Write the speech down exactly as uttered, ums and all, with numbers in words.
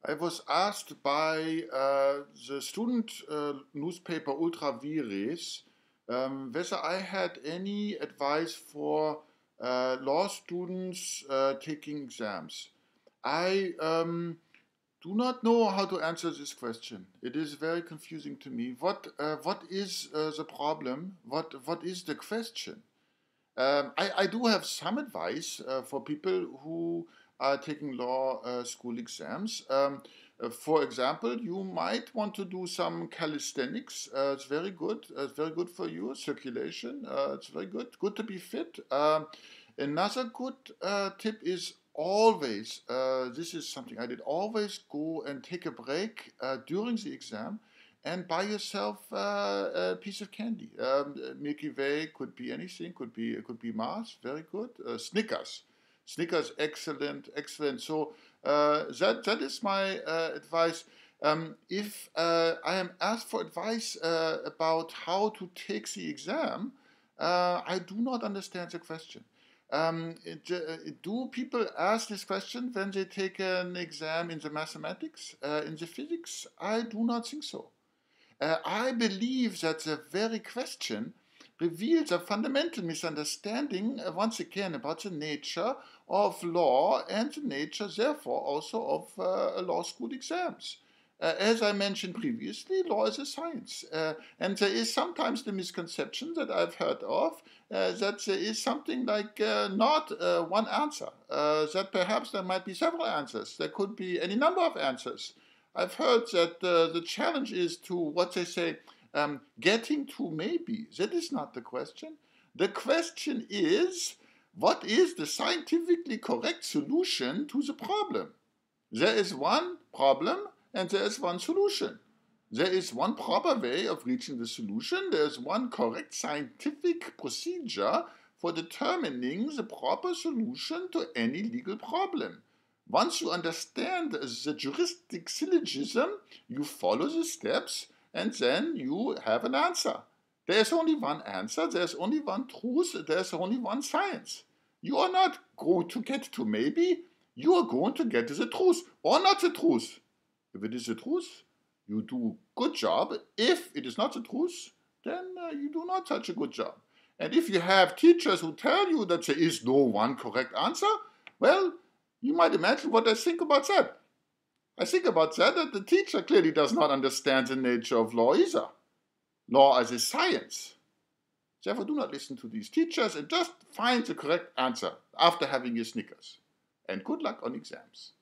I was asked by uh, the student uh, newspaper Ultra Vires um, whether I had any advice for uh, law students uh, taking exams. I um, do not know how to answer this question. It is very confusing to me. What uh, what is uh, the problem? What what is the question? Um, I, I do have some advice uh, for people who are taking law uh, school exams. Um, uh, for example, you might want to do some calisthenics. Uh, it's very good. Uh, it's very good for you. Circulation. Uh, it's very good. Good to be fit. Um, another good uh, tip is always. Uh, this is something I did. Always go and take a break uh, during the exam and buy yourself uh, a piece of candy. Um, Milky Way could be anything. Could be it could be Mars. Very good. Uh, Snickers. Snickers, excellent, excellent. So uh, that that is my uh, advice. Um, if uh, I am asked for advice uh, about how to take the exam, uh, I do not understand the question. Um, it, uh, do people ask this question when they take an exam in the mathematics, uh, in the physics? I do not think so. Uh, I believe that the very question reveals a fundamental misunderstanding, uh, once again, about the nature of law and the nature, therefore, also of uh, law school exams. Uh, as I mentioned previously, law is a science. Uh, and there is sometimes the misconception that I've heard of uh, that there is something like uh, not uh, one answer, uh, that perhaps there might be several answers. There could be any number of answers. I've heard that uh, the challenge is to, what they say, um, getting to maybe. That is not the question. The question is, what is the scientifically correct solution to the problem? There is one problem and there is one solution. There is one proper way of reaching the solution. There is one correct scientific procedure for determining the proper solution to any legal problem. Once you understand the juristic syllogism, you follow the steps, and then you have an answer. There is only one answer, there is only one truth, there is only one science. You are not going to get to maybe, you are going to get to the truth, or not the truth. If it is the truth, you do a good job. If it is not the truth, then uh, you do not such a good job. And if you have teachers who tell you that there is no one correct answer, well, you might imagine what I think about that. I think about that that the teacher clearly does not understand the nature of law either. Law as a science. Therefore, do not listen to these teachers and just find the correct answer after having your Snickers. And good luck on exams.